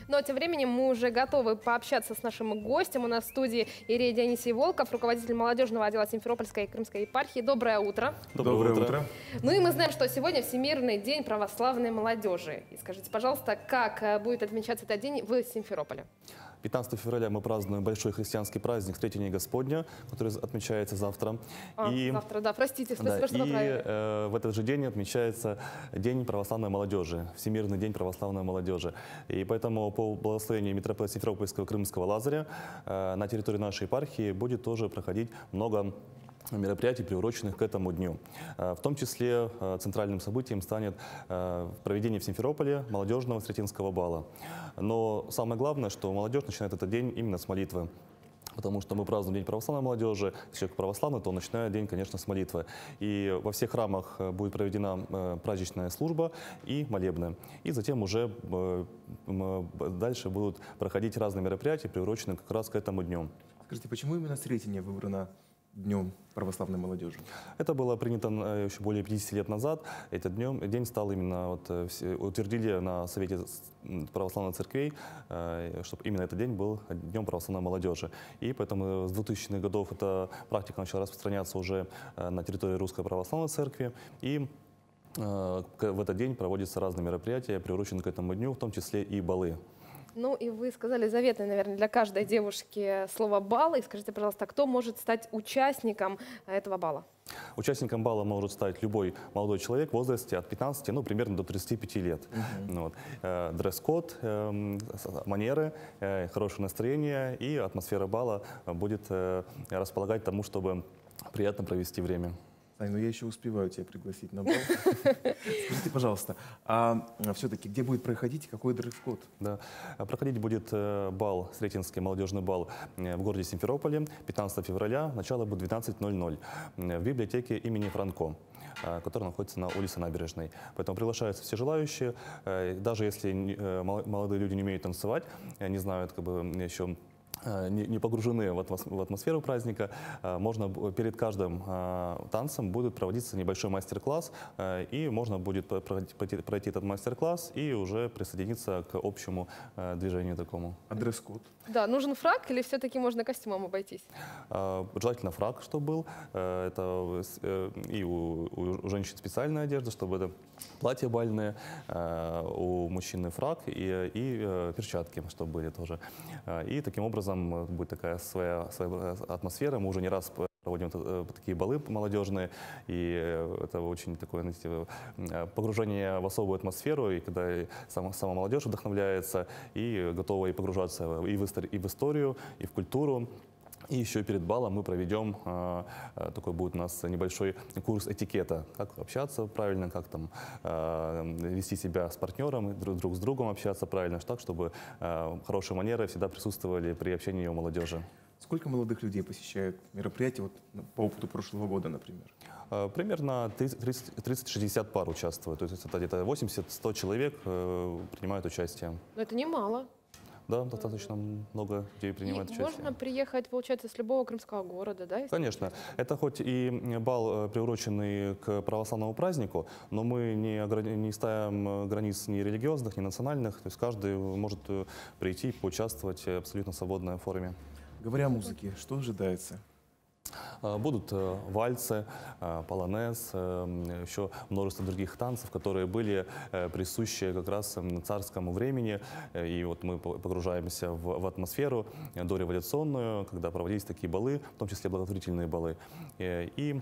Но тем временем мы уже готовы пообщаться с нашим гостем. У нас в студии Ирей Дионисий Волков, руководитель молодежного отдела Симферопольской и Крымской епархии. Доброе утро. Доброе утро. Ну и мы знаем, что сегодня Всемирный день православной молодежи. И скажите, пожалуйста, как будет отмечаться этот день в Симферополе? 15 февраля мы празднуем большой христианский праздник Встретения Господня, который отмечается завтра. Завтра, да, простите, спасибо, что поправили. В этот же день отмечается День православной молодежи, Всемирный день православной молодежи. И поэтому по благословению митрополита Симферопольского Крымского Лазаря на территории нашей епархии будет тоже проходить много мероприятий, приуроченных к этому дню. В том числе центральным событием станет проведение в Симферополе молодежного сретенского бала. Но самое главное, что молодежь начинает этот день именно с молитвы. Потому что мы празднуем День православной молодежи. Если человек православный, то он начинает день, конечно, с молитвы. И во всех храмах будет проведена праздничная служба и молебны. И затем уже дальше будут проходить разные мероприятия, приуроченные как раз к этому дню. Скажите, почему именно Сретение выбрано Днем православной молодежи? Это было принято еще более 50 лет назад. Этот день стал именно, утвердили на Совете православных церквей, чтобы именно этот день был Днем православной молодежи. И поэтому с 2000-х годов эта практика начала распространяться уже на территории Русской православной церкви. И в этот день проводятся разные мероприятия, приуроченные к этому дню, в том числе и балы. Ну и вы сказали заветное, наверное, для каждой девушки слово «бал». И скажите, пожалуйста, кто может стать участником этого бала? Участником бала может стать любой молодой человек в возрасте от 15, примерно до 35 лет. Дресс-код, манеры, хорошее настроение и атмосфера бала будет располагать тому, чтобы приятно провести время. Ань, ну я еще успеваю тебя пригласить на бал. Скажите, пожалуйста, а все-таки где будет проходить и какой дресс-код? Да. Проходить будет бал, Сретенский молодежный бал в городе Симферополе 15 февраля, начало будет 12:00 в библиотеке имени Франко, которая находится на улице Набережной. Поэтому приглашаются все желающие, даже если молодые люди не умеют танцевать, не знают еще не погружены в атмосферу праздника, можно перед каждым танцем будет проводиться небольшой мастер-класс, и можно будет пройти этот мастер-класс и уже присоединиться к общему движению такому. А дресс-код? Да, нужен фрак или все-таки можно костюмом обойтись? Желательно фрак, чтобы был. Это и у женщин специальная одежда, чтобы это платье бальное, у мужчины фрак и перчатки, чтобы были тоже. И таким образом будет такая своя атмосфера. Мы уже не раз проводим такие балы молодежные, и это очень такое, знаете, погружение в особую атмосферу, и когда сама молодежь вдохновляется и готова и погружаться и в историю, и в культуру. И еще перед балом мы проведем, такой будет у нас небольшой курс этикета, как общаться правильно, как там вести себя с партнером, друг с другом общаться правильно, так, чтобы хорошие манеры всегда присутствовали при общении у молодежи. Сколько молодых людей посещают мероприятия по опыту прошлого года, например? Примерно 30-60 пар участвуют, то есть это где-то 80-100 человек принимают участие. Но это немало. Да, достаточно много людей принимает участие. Можно приехать, получается, с любого крымского города, да? Конечно. Это хоть и бал, приуроченный к православному празднику, но мы не ставим границ ни религиозных, ни национальных. То есть каждый может прийти и поучаствовать в абсолютно свободной форме. Говоря о музыке, что ожидается? Будут вальсы, полонез, еще множество других танцев, которые были присущи как раз царскому времени. И вот мы погружаемся в атмосферу дореволюционную, когда проводились такие балы, в том числе благотворительные балы. И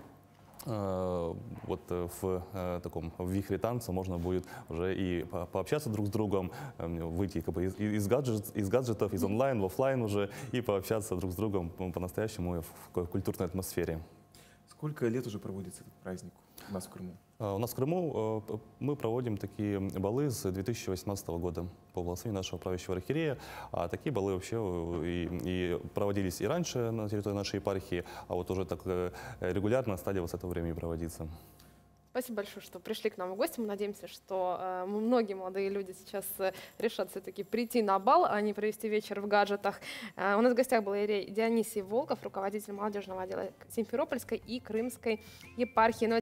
вот в таком вихре танца можно будет уже и пообщаться друг с другом, выйти из гаджетов, из онлайн в офлайн уже и пообщаться друг с другом по-настоящему в культурной атмосфере. Сколько лет уже проводится этот праздник у нас в Крыму? У нас в Крыму мы проводим такие балы с 2018 года по благословению нашего правящего архиерея. А такие балы вообще и проводились и раньше на территории нашей епархии, а вот уже так регулярно стали вот с этого времени проводиться. Спасибо большое, что пришли к нам в гости. Мы надеемся, что многие молодые люди сейчас решат все-таки прийти на бал, а не провести вечер в гаджетах. У нас в гостях был Ирей Дионисий Волков, руководитель молодежного отдела Симферопольской и Крымской епархии.